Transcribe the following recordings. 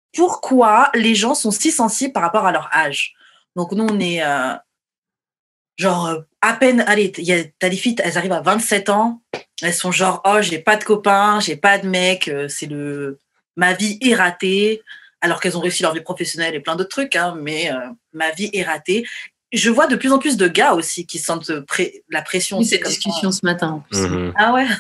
pourquoi les gens sont si sensibles par rapport à leur âge. Donc, nous, on est à peine, allez, t'as des filles, elles arrivent à 27 ans, elles sont genre, oh, j'ai pas de copain, j'ai pas de mec, ma vie est ratée, alors qu'elles ont réussi leur vie professionnelle et plein d'autres trucs, hein, mais ma vie est ratée. Je vois de plus en plus de gars aussi qui sentent la pression. Oui, cette discussion ce matin en plus. Mm-hmm. Ah ouais.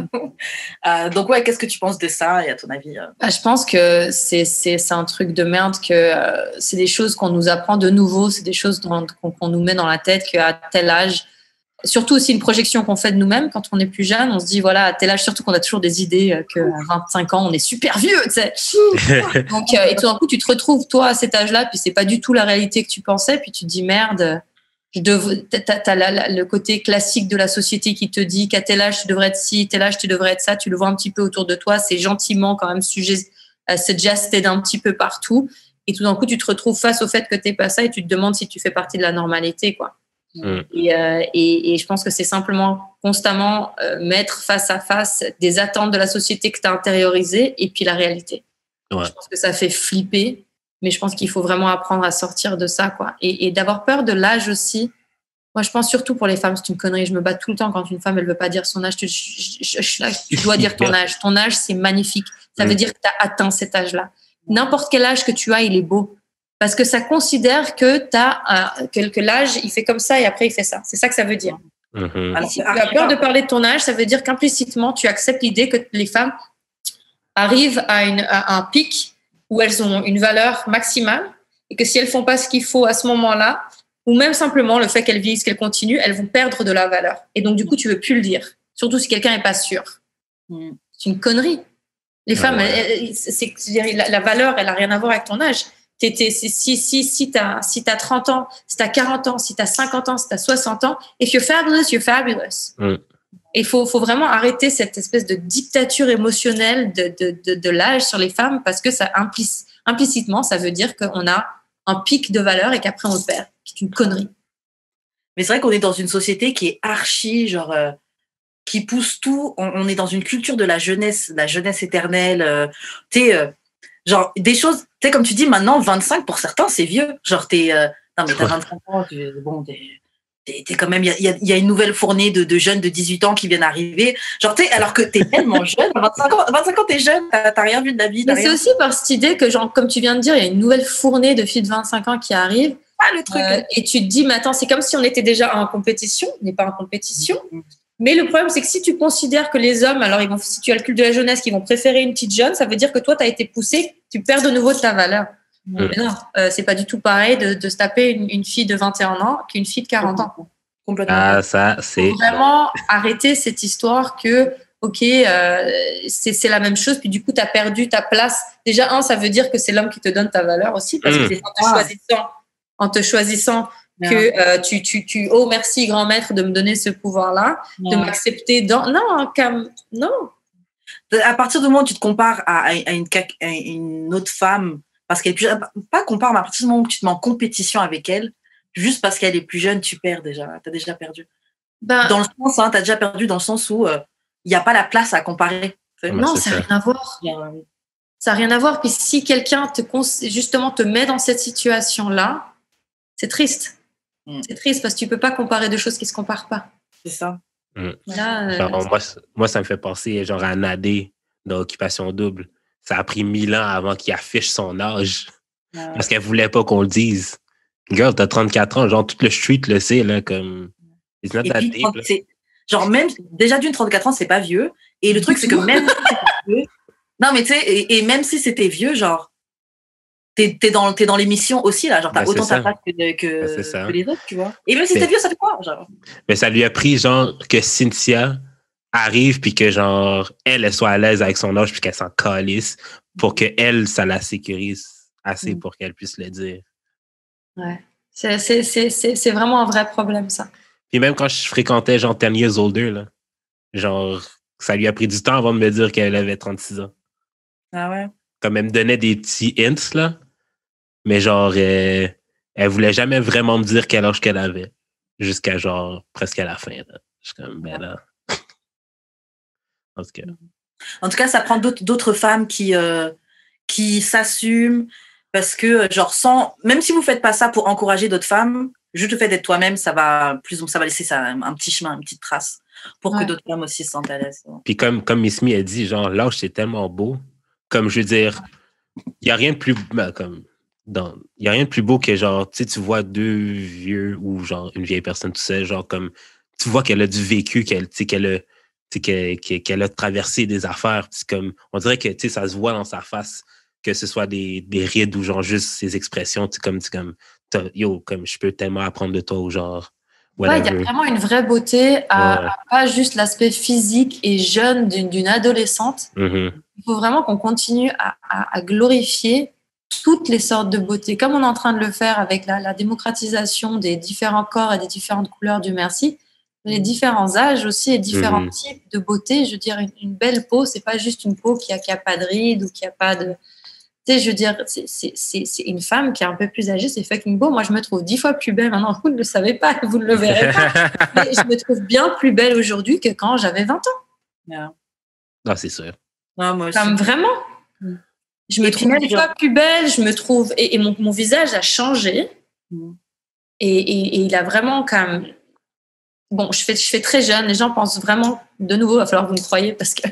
Donc ouais, qu'est-ce que tu penses de ça et à ton avis Je pense que c'est un truc de merde, que c'est des choses qu'on nous apprend de nouveau, c'est des choses qu'on nous met dans la tête qu'à tel âge, surtout aussi une projection qu'on fait de nous-mêmes quand on est plus jeune, on se dit voilà, à tel âge, surtout qu'on a toujours des idées qu'à 25 ans on est super vieux, tu sais. Donc et tout d'un coup tu te retrouves toi à cet âge-là, puis c'est pas du tout la réalité que tu pensais, puis tu te dis merde. T'as le côté classique de la société qui te dit qu'à tel âge tu devrais être ci, tel âge tu devrais être ça, tu le vois un petit peu autour de toi, c'est gentiment quand même suggested un petit peu partout, et tout d'un coup tu te retrouves face au fait que t'es pas ça et tu te demandes si tu fais partie de la normalité, quoi. Et je pense que c'est simplement constamment mettre face à face des attentes de la société que t'as intériorisées et puis la réalité. Ouais. Je pense que ça fait flipper. Mais je pense qu'il faut vraiment apprendre à sortir de ça, quoi. Et d'avoir peur de l'âge aussi. Moi, je pense surtout pour les femmes, c'est une connerie. Je me bats tout le temps quand une femme, elle veut pas dire son âge. Tu dois dire ton âge. Ton âge, c'est magnifique. Ça veut dire que tu as atteint cet âge-là. N'importe quel âge que tu as, il est beau. Parce que ça considère que que l'âge, il fait comme ça et après, il fait ça. C'est ça que ça veut dire. Alors, si tu as peur de parler de ton âge, ça veut dire qu'implicitement, tu acceptes l'idée que les femmes arrivent à un pic où elles ont une valeur maximale et que si elles font pas ce qu'il faut à ce moment-là, ou même simplement le fait qu'elles vieillissent, qu'elles continuent, elles vont perdre de la valeur. Et donc, du coup, tu veux plus le dire. Surtout si quelqu'un est pas sûr. C'est une connerie. Les femmes, la valeur, elle a rien à voir avec ton âge. Si t'as 30 ans, si t'as 40 ans, si t'as 50 ans, si t'as 60 ans, if you're fabulous, you're fabulous. Et il faut vraiment arrêter cette espèce de dictature émotionnelle de l'âge sur les femmes, parce que ça implicitement, ça veut dire qu'on a un pic de valeur et qu'après on le perd. C'est une connerie. Mais c'est vrai qu'on est dans une société qui est archi, qui pousse tout. On est dans une culture de la jeunesse éternelle. Genre, des choses, tu sais, comme tu dis, maintenant, 25 pour certains, c'est vieux. Genre, non, mais t'as 25 ans, t'es quand même, il y a une nouvelle fournée de jeunes de 18 ans qui viennent arriver. Genre, alors que t'es tellement jeune, 25 ans, t'es jeune, t'as rien vu de la vie. Mais c'est aussi par cette idée que, genre, comme tu viens de dire, il y a une nouvelle fournée de filles de 25 ans qui arrivent. Le truc. Et tu te dis, mais attends, c'est comme si on était déjà en compétition. On n'est pas en compétition. Mais le problème, c'est que si tu considères que les hommes, alors si tu as le culte de la jeunesse, qui vont préférer une petite jeune, ça veut dire que toi, tu as été poussé, tu perds de nouveau de ta valeur. Mais non, c'est pas du tout pareil de se taper une fille de 21 ans qu'une fille de 40 ans. Complètement. Ah, ça, c'est... Faut vraiment arrêter cette histoire que, ok, c'est la même chose, puis du coup, tu as perdu ta place. Déjà, ça veut dire que c'est l'homme qui te donne ta valeur aussi, parce que c'est en te choisissant que oh, merci, grand maître, de me donner ce pouvoir-là, de m'accepter dans... Non. À partir du moment où tu te compares à une autre femme, parce qu'elle est plus... Pas compare, mais à partir du moment où tu te mets en compétition avec elle, juste parce qu'elle est plus jeune, tu perds déjà. T'as déjà perdu. Dans le sens, t'as déjà perdu dans le sens où il n'y a pas la place à comparer. Non, ça n'a rien à voir. Ça n'a rien à voir. Puis si quelqu'un justement te met dans cette situation-là, c'est triste. C'est triste parce que tu ne peux pas comparer deux choses qui ne se comparent pas. C'est ça. Là, moi, ça me fait penser genre à Nadé dans Occupation Double. Ça a pris 1000 ans avant qu'il affiche son âge. Parce qu'elle ne voulait pas qu'on le dise. Girl, t'as 34 ans. Genre, tout le street le sait, là, comme... Et puis, genre, même... Déjà, d'une 34 ans, c'est pas vieux. Et le truc, c'est que même si c'était vieux... Non, mais tu sais, et même si c'était vieux, genre... T'es dans l'émission aussi, là. Genre, t'as autant ta place que les autres, tu vois. Et même si c'était vieux, ça fait quoi, genre? Mais ça lui a pris, genre, que Cynthia arrive puis que, genre, elle soit à l'aise avec son âge puis qu'elle s'en calisse pour qu'elle, ça la sécurise assez pour qu'elle puisse le dire. Ouais. C'est vraiment un vrai problème, ça. Puis même quand je fréquentais, genre, 10 years older, là, genre, ça lui a pris du temps avant de me dire qu'elle avait 36 ans. Ah ouais? Comme elle me donnait des petits hints, là. Mais genre, elle voulait jamais vraiment me dire quel âge qu'elle avait. Jusqu'à genre, presque à la fin, là. Je suis comme, ben là. En tout cas, ça prend d'autres femmes qui qui s'assument, parce que, genre, même si vous faites pas ça pour encourager d'autres femmes, juste le fait d'être toi-même, ça va laisser ça, un petit chemin, une petite trace pour que d'autres femmes aussi se sentent à l'aise. Puis comme Miss Me a dit, genre, l'âge, c'est tellement beau. Comme, je veux dire, il n'y a rien de plus... il y a rien de plus beau que, genre, tu sais, tu vois deux vieux ou, genre, une vieille personne, tout ça, genre, comme, tu vois qu'elle a du vécu, qu'elle a traversé des affaires. C'est comme, on dirait que, tu sais, ça se voit dans sa face, que ce soit des rides ou, genre, juste ses expressions, comme, yo, comme, je peux tellement apprendre de toi ou, genre, ouais, il y a vraiment une vraie beauté à pas juste l'aspect physique et jeune d'une adolescente. Mm-hmm. Il faut vraiment qu'on continue à glorifier toutes les sortes de beauté, comme on est en train de le faire avec la démocratisation des différents corps et des différentes couleurs, Dieu merci, les différents âges aussi et différents types de beauté. Je veux dire, une belle peau, c'est pas juste une peau qui a pas de rides ou qui a pas de... Tu sais, je veux dire, c'est une femme qui est un peu plus âgée, c'est fucking beau. Moi, je me trouve 10 fois plus belle maintenant. Vous ne le savez pas, vous ne le verrez pas. Mais je me trouve bien plus belle aujourd'hui que quand j'avais 20 ans. Yeah. Non, c'est sûr. Non, moi aussi. Comme vraiment. Je me trouve 10 fois plus belle, je me trouve... Et mon visage a changé. Et il a vraiment comme... Bon, je fais très jeune. Les gens pensent vraiment... De nouveau, il va falloir que vous me croyiez parce que...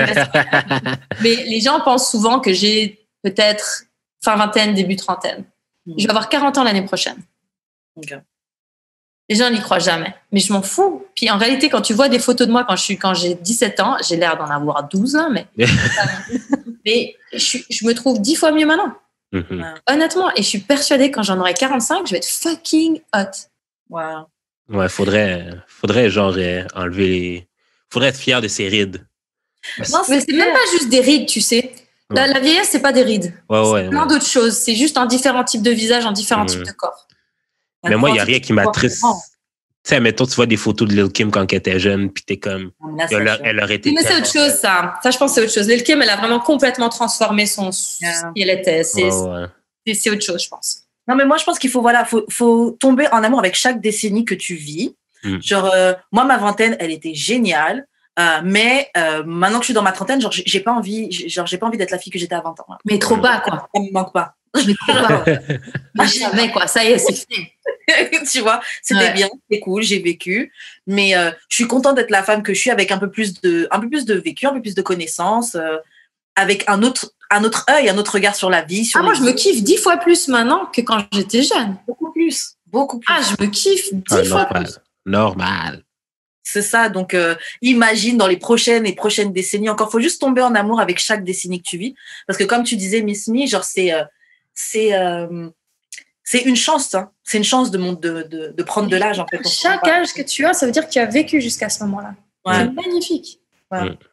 Mais les gens pensent souvent que j'ai peut-être fin vingtaine, début trentaine. Je vais avoir 40 ans l'année prochaine. Okay. Les gens n'y croient jamais. Mais je m'en fous. Puis en réalité, quand tu vois des photos de moi quand j'ai 17 ans, j'ai l'air d'en avoir 12 ans, mais... mais je me trouve 10 fois mieux maintenant. Honnêtement. Et je suis persuadée que quand j'en aurai 45, je vais être fucking hot. Wow. Ouais, faudrait genre enlever les... Faudrait être fier de ses rides. Non, mais c'est même pas juste des rides, tu sais. La vieillesse, c'est pas des rides. C'est plein d'autres choses. C'est juste un différent type de visage, un différent type de corps. Mais moi, il n'y a rien qui m'attriste. Tu sais, mettons, tu vois des photos de Lil' Kim quand elle était jeune, puis t'es comme... Elle aurait été... Mais c'est autre chose, ça. Ça, je pense que c'est autre chose. Lil' Kim, elle a vraiment complètement transformé ce qu'elle était. C'est autre chose, je pense. Non, mais moi, je pense qu'il faut tomber en amour avec chaque décennie que tu vis. Genre, moi, ma vingtaine, elle était géniale. Mais maintenant que je suis dans ma trentaine, genre j'ai pas envie d'être la fille que j'étais à 20 ans. Là. Mais trop bas, quoi. Ça me manque pas. Mais trop bas. Moi, je savais, quoi. Ça y est, c'est fini. Tu vois, c'était bien, c'était cool, j'ai vécu. Mais je suis contente d'être la femme que je suis avec un peu plus de vécu, un peu plus de connaissances, avec un autre œil, un autre regard sur la vie. Moi, je me kiffe 10 fois plus maintenant que quand j'étais jeune. Beaucoup plus. Je me kiffe 10 fois plus. Normal. C'est ça, donc imagine dans les prochaines décennies, encore faut juste tomber en amour avec chaque décennie que tu vis, parce que comme tu disais, Miss Me, genre c'est une chance, hein. C'est une chance de prendre de l'âge en fait. Chaque âge que tu as, ça veut dire que tu as vécu jusqu'à ce moment-là. Ouais. C'est magnifique. Ouais.